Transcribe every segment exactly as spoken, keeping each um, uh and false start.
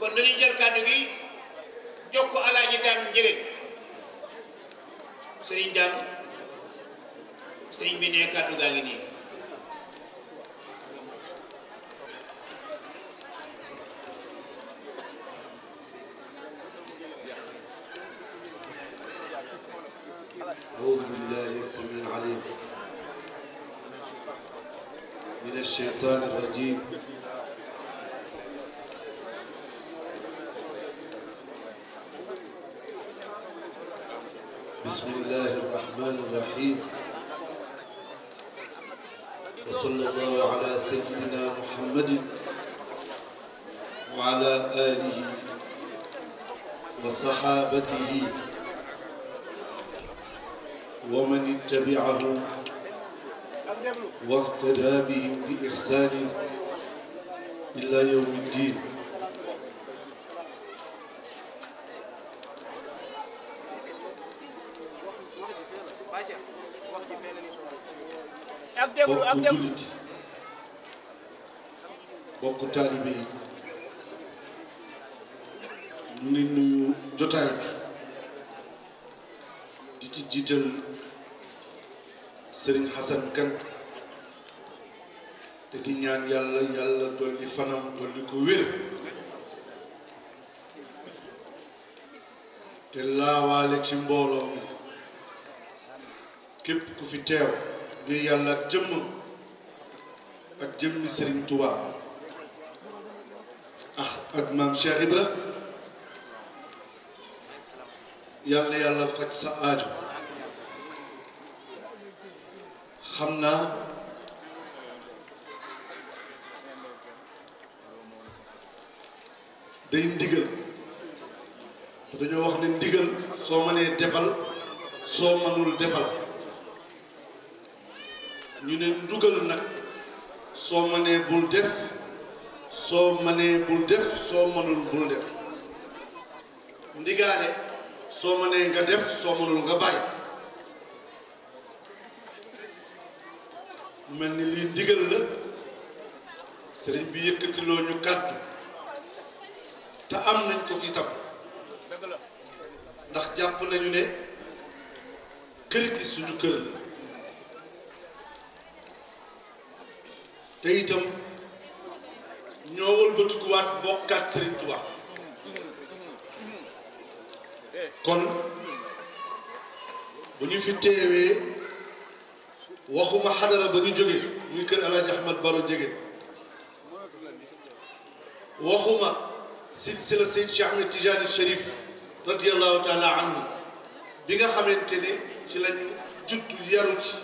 kon dañuy jël kàddu gi jox ko Alaaji Daam Njëgéen sëriñ Daam sëriñ bi ne kàddu gaa ngi nii أعوذ بالله السميع العليم من الشيطان الرجيم بسم الله الرحمن الرحيم وصلى الله على سيدنا محمد وعلى آله وصحابته ومن اتبعهم واقتدى بهم بإحسان إلى يوم الدين bokku jullit bokku taalibe yi ñu ngi nuyu jotaay bi di ci jiital Sëriñ Xasan Kan te di ñaan yàlla yàlla dolli fanam dolli ko wér te laawaale ci mbooloo mi képp ku fi teew ngir yàlla ak jëmm ak jëmmi Sëriñ Tuubaa ah ak maam Cheikh Ibra yàlla yàlla faj sa aajo xam naa day ndigal te dañoo wax ne ndigal soo mënee defal soo mënul defal ñu ne ndugal nag soo mënee bul def soo mënee bul def soo mënul bul def ndigaale soo mënee nga def soo mënul nga bàyyi mu mel ni lii ndigal la sëriñ bi yëkkatiloo ñu kàddu te am nañ ko fi tam ndax jàpp nañu ne kër gi suñu kër la te itam ñoo wëlbatikuwaat bokkaat Sëriñ Tuubaa kon bu ñu fi teewee waxuma xadara ba ñu jógee muy kër Alaaji Ahmad Baro Njëgéen waxuma silsila Seyd Cheikh Ahmed Tidiane Chérif radiyallahu taala anhu bi nga xamante ne ci lañu judd yaru ci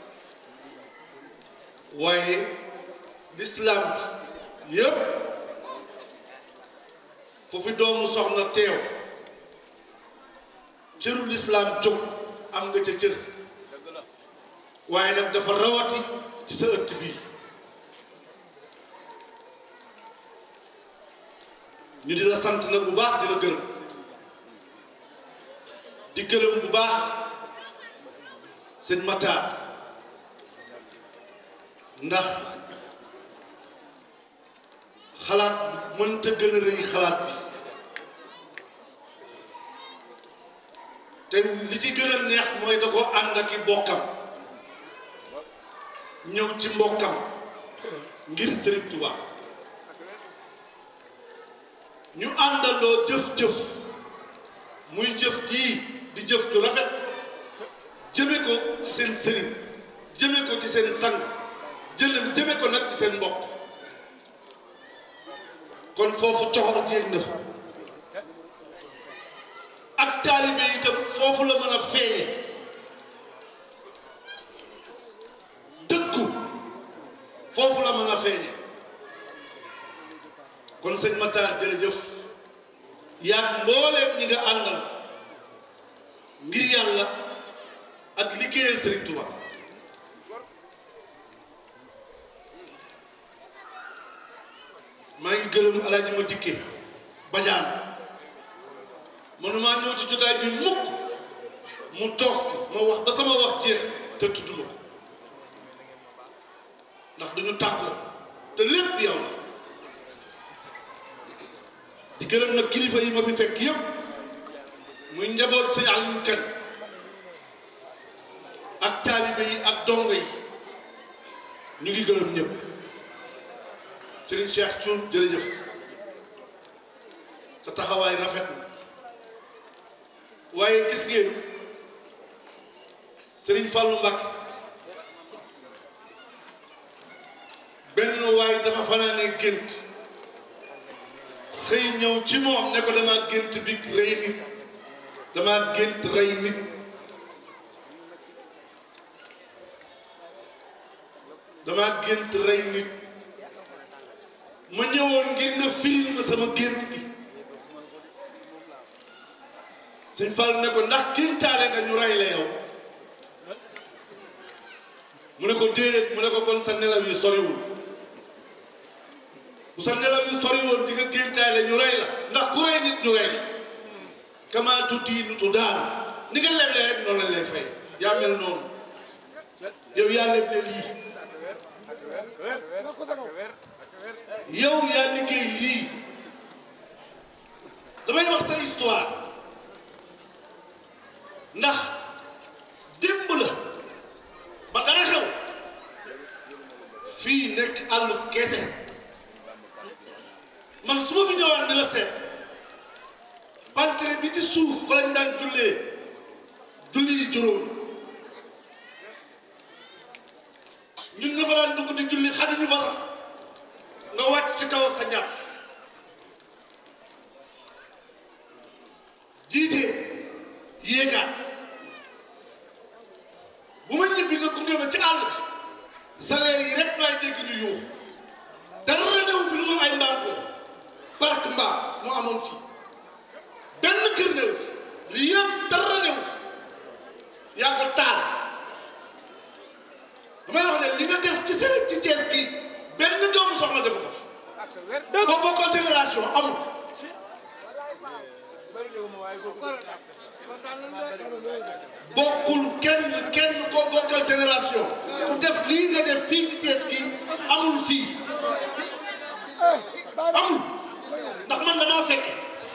waaye lislaam bi yépp foofu doomu soxna teew cëru lislaam jóg am nga ca cër waaye nag dafa rawati ci sa ëtt bii ñu di la sant nag bu baax di la gërëm di gërëm bu baax seen Matar ndax xalaat mënta gën a rëy xalaat bi te li ci gën a neex mooy da ko ànd ak i bokkam ñëw ci mbokkam ngir Sëriñ Tuubaa ñu àndandoo jëf-jëf muy jëf ji di jëf ju rafet jëme ko ci seen sëriñ jëme ko ci seen sang jële jëme ko nag ci seen mbokk kon foofu coxor jéeg na fa ak taalibe itam foofu la mën a feeñe dëkku foofu la mën a feeñe kon sëñ Matar jërëjëf yaag mbooleem ñi nga àndal ngir yàlla ak liggéeyal Sëriñ Tuubaa maa ngi gërëm alaaji ma dikke bajaan mënumaa ñëw ci jotaay bi mukk mu toog fi ma wax ba sama wax jeex te tudduma ko ndax dañu tàggoo te lépp yow la di gërëm nag kilifa yi ma fi fekk yëpp muy njaboot si Aliou Kane ak taalibe yi ak dongo yi ñu ngi gërëm ñëpp Serigne Cheikh Thioune jërëjëf sa taxawaay rafet na waaye gis ngeen Serigne Fallou Mbacké benn waaye dafa fanaane gént xëy ñëw ci moom ne ko dama gént bi rey nit dama gént rey nit dama gént rey nit ma ñëwoon ngir nga firil ma sama gént gi Sëñ Fall ne ko ndax géntaale nga ñu rey la yow mu ne ko déedéet mu ne ko kon sa nelaw yi soriwul bu sa nelaw yi soriwoon di nga géntaale ñu rey la ndax ku rey nit ñu rey la kama tuddiinu tudaan ni nga leblee rek noonu lañ lay fay yaa mel noonu yow yaa leble lii yow yaa liggéey lii damay wax sa histoire ndax démb la ba dara xew fii nekk àllu kese man su ma fi ñëwaan di la seet pantere bi ci suuf fa lañ daan jullee julli yi juróom ñun nga fa daan dugg di julli xajuñu fa sax nga wàcc ci kaw sa jàpp jiite yéegaat bu ma ñibbi nga gunge ma ci àll bi salaire yi rek laay dégg ñu yuux dara newu fi lu dul ay mbaam ko barke mbaam moo amoon fii benn kër newu fi li yëpp dara newu fi yaa ko taal damay wax ne li nga def ci seen ci Thiès gi benn doomu soxla defu ko fi boo bokkal génération amul bokkul kenn kenn koo bokkal génération ku def lii nga def fii ci Thiès gi amul fii amul ndax man damaa fekke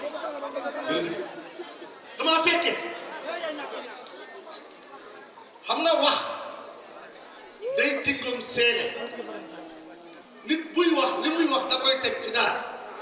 damaa fekke xam nga wax day tingom seene nit buy wax li muy wax da koy teg ci dara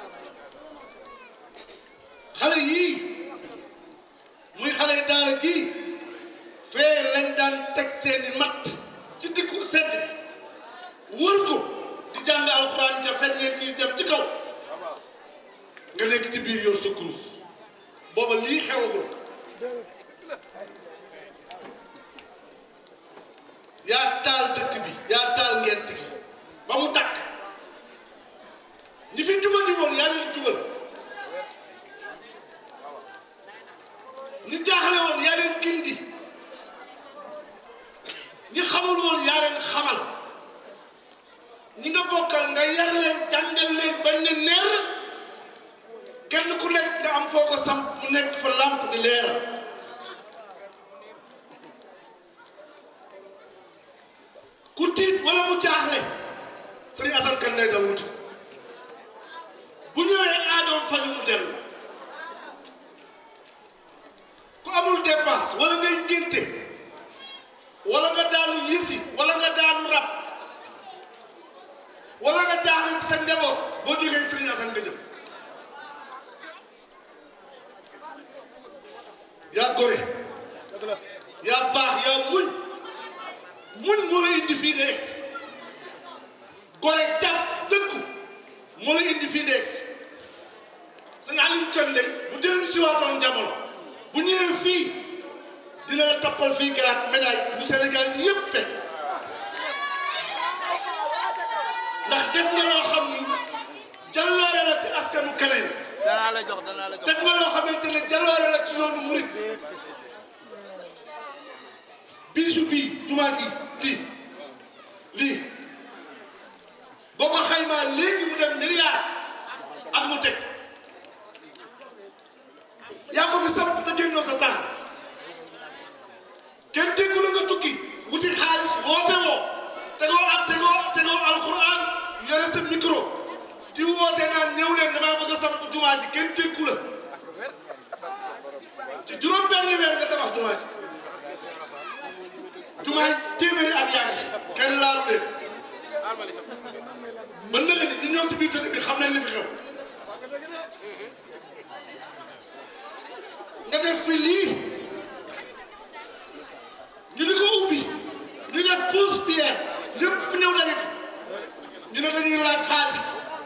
xale yii muy xale yi daara ji fee lañ daan teg seeni matt ci diggu sedd bi wër ko di jàng alxuraan ja ferñeent yi dem ci kaw nga nekk ci biir yor sa kurus booba lii xewagul yaa taal dëkk bi yaa taal ngent gi ba mu takk ñi fi jubali woon yaa leen jubal ñi jaaxle woon yaa leen gindi ñi xamul woon yaa leen xamal ñi nga bokkal nga yar leen jàngal leen bañ ne leer kenn ku nekk nga am foo ko samp mu nekk fa làmp di leer ku tiit wala mu jaaxle Sëriñ Assane Kane lay dawut bu ñëwee aadoom faju mu dellu ku amul dépense wala ngay ngénte wala nga daanu yisi wala nga daanu rab wala nga jaaxle ci sa njaboot boo jógee Sëriñ Assane nga jëm yaa gore yaa baax yaa muñ muñ moo la indi fii nga egsi gore jàpp dëkku moo la indi fii nga egsi Sëñ Aliou Kane lay bu dellu si waatoon jamono bu ñëwee fii dina la tappal fii garaat médaille bu Sénégal yëpp fekk ndax def nga loo xam ni jaloore la ci askanu keneen danaa la jox danaa la jox def nga loo xamante ne jaloore la ci yoonu murit bisu bii jumaa ji lii lii boo ko xaymaa léegi mu dem milliard ak mu teg yaa ko fi samp te génnoo sa tànk kenn déggu la nga tukki wuti xaalis woote woo tegoo ak tegoo tegoo alxuraan yore sa micro di woote naan ñëw leen damaa bëgg a samp jumaa jumaa ji kenn déggu la ci juróom benn weer nga tabax jumaa ji jumaa ji téeméeri at yaa ngi kenn laalu leen ba nëgë ni ñu ñoom ci biir dëkk bi xam nañ li fi xew nga def fi lii ñu di ko ubbi ñu def pousse pierre ñëpp ñëw daje fi ñu ne dañuy laaj xaalis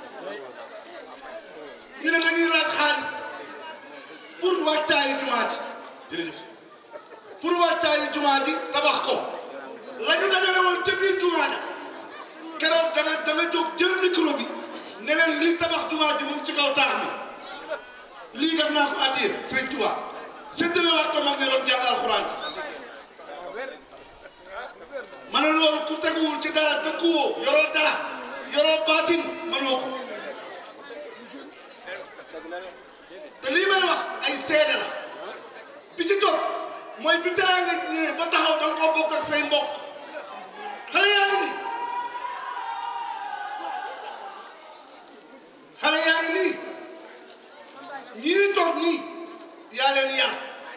ñu ne dañuy laaj xaalis pour waajtaayu jumaa ji jërëjëf pour waajtaayu jumaa ji tabax ko la ñu dajale woon ca biir jumaa ja keroog danga danga jóg jël micro bi ne leen li tabax jumaa ji mu ngi ci kaw taax mi lii def naa ko addiya Sëriñ Tuubaa séddalewaat ko mag ne doon jàng alxuraan ma ne loolu ku teguwul ci dara dëkkuwoo yoroo dara yoroo baatin mënoo ko te lii may wax ay seede la bi ci topp mooy bi teraanga ñëwee ba taxaw da nga koo bokk ak say mbokk xale yaa ngi nii xale yaa ngi nii ñii toog nii yaa leen yar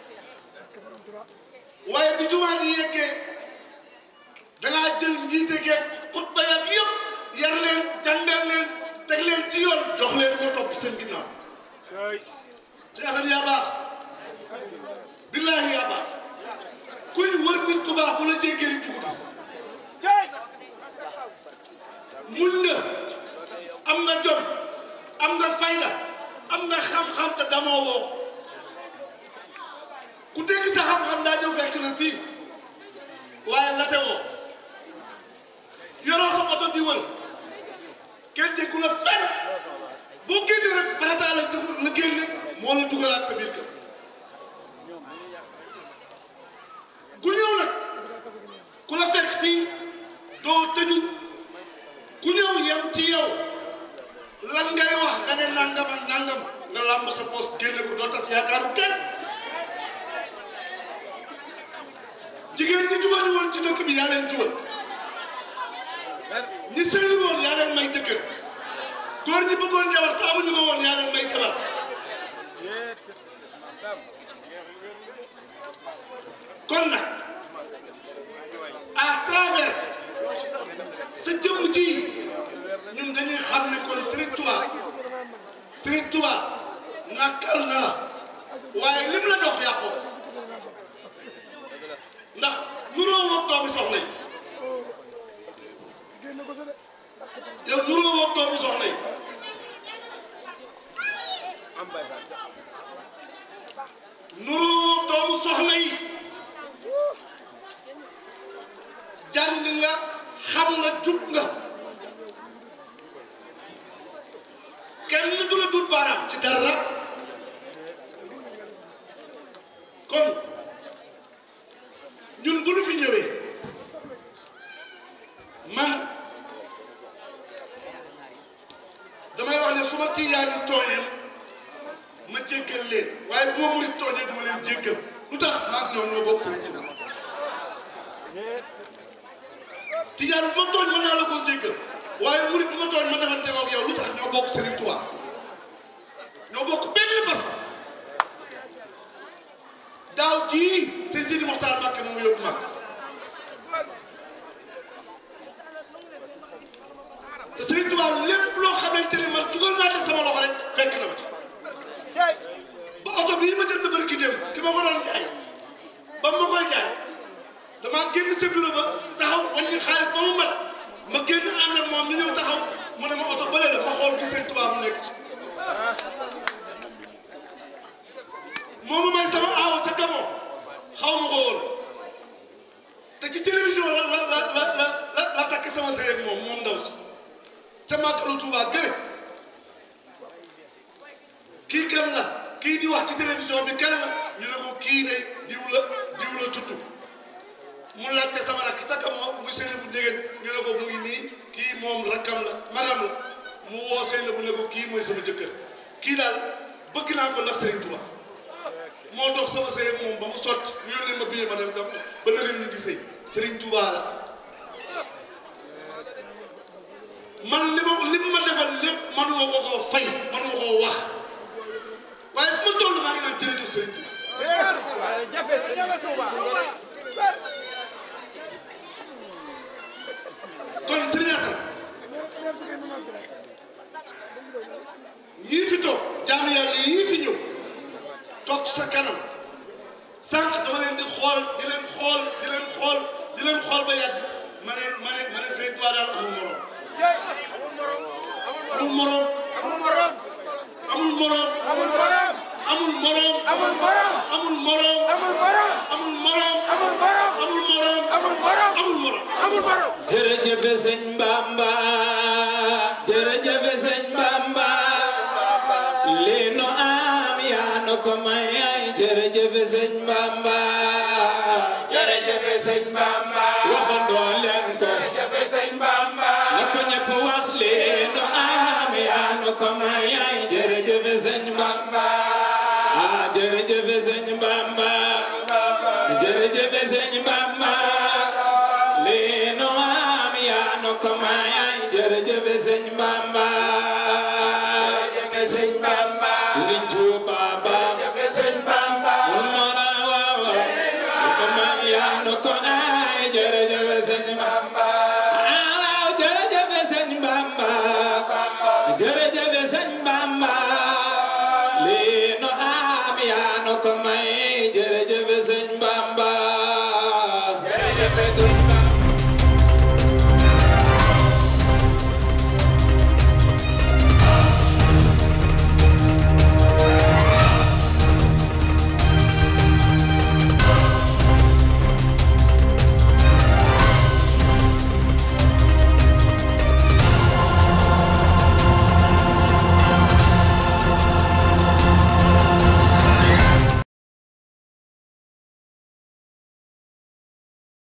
waaye bi jumaa ji yeggee dangaa jël njiite geeg xutba yak yëpp yar leen jàngal leen teg leen ci yoon jox leen ko topp seen ginnaaw si Assane yaa baax billaahi yaa baax kuy wër nit ku baax bu la jéggee rek du ko gis muñ nga am nga jom am nga fayda am nga xam-xam te damoo woo ku dégg sa xam-xam daa ñëw fekk la fii waaye late woo yoroo sa oto di wër kenn déggu la fenn boo génnee rek farataa la la génne moo la dugalaat sa biir kër ku ñëw nag ku la fekk fii doo tëju ku ñëw yem ci yow lan ngay wax nga ne nangam ak nangam nga làmb sa poos génne ko doo tas yaakaaru kenn jigéen ñi jubali woon ci dëkk bi yaa leen jubal ñi sëyul woon yaa leen may jëkkër góor ñi bëggoon jabar te amuñu ko woon yaa leen may jabar kon nag à travers sa jëmm ji ñun dañuy xam ne kon Serigne Touba Serigne Touba nakal na la waaye lim la jox yàqoo ndax nuroo woog doomi soxna yi yow nuroo woog doomi soxna yi nuroo woog doomu soxna yi jàng nga xam nga jub nga kenn du la dut baaraam ci dara kon ñun bu ñu fi ñëwee man damay wax ne su ma tijaan yi tooñee ma jéggal leen waaye bu ma murit tooñee duma leen jéggal lu tax maag ñoom ñoo bokk Sëriñ Tuubaa tijaan bu ma tooñ mën naa la koo jéggal waaye murit bu ma tooñ ma defante ak yow lu tax ñoo bokk Sëriñ Tuubaa ñoo bokk benn pas-pas daaw jii sëñ Sidi Moxtaar Mbàkke moom yóbbu mag te Sëriñ Tuubaa lépp loo xamante ni man dugal naa ci sama loxo rek fekk na ma ci ba oto bii ma jënd barki dem ki ma ko doon jaay ba ma koy jaay damaa génn ca bureau ba taxaw wàññi xaalis ba mu mat ma génn ànd ak moom ñu ñëw taxaw mu ne ma oto bële la ma xool gi Sëriñ Tuubaa mu nekk ci moomu may sama aaw ca Gabon xaw ma ko woon te ci télévision la la la la la la takk sama sëy ak moom moom ndaw si ca màggalu Tuubaa gëre kii kan la kii di wax ci télévision bi kan la ñu ne ko kii ne diw la diw la tudd mu laajte sama rakk ca Gabon muy Seyna bu Ndégeen ñu ne ko mu ngi nii kii moom rakkam la magam la mu woo Seyna bu ne ko kii mooy sama jëkkër kii daal bëgg naa ko ndax Sëriñ Tuubaa moo dox sama sëy ak moom ba mu sotti ñu yónnee ma billet ma dem tam ba léegi ñu ngi sëy Sëriñ Tuubaa la man li ma li ma defal lépp manuma ko koo fay manuma koo wax jaam yàlla yii fi ñëw toog sa kanam sànq dama leen di xool di leen xool di leen xool di leen xool ba yàgg ma ne ma ne ma ne Serigne Touba daal amul morom amul morom amul morom amul morom amul morom amul morom amul morom amul morom amul morom amul morom amul morom amul morom amul morom amul morom jërëjëf sëñ Bamba jërëjëf sëñ Bamba li nu am yaa nu ko may ay jërëjëf sëñ Bamba jërëjëf sëñ Bamba waxandoo leen ko jërëjëf sëñ Bamba na ko ñëpp wax li nu am yaa nu ko may ay jërëjëf sëñ Bamba ah jërëjëf sëñ Bamba jërëjëf sëñ Bamba li nu am yaa nu ko may ay jërëjëf sëñ Bamba jërëjëf sëñ Bamba Sëriñ Tuuba ba jërëjëf sëñ Bamba mu nora waaw li nu may yaa nu ko ay jërëjëf sëñ Bamba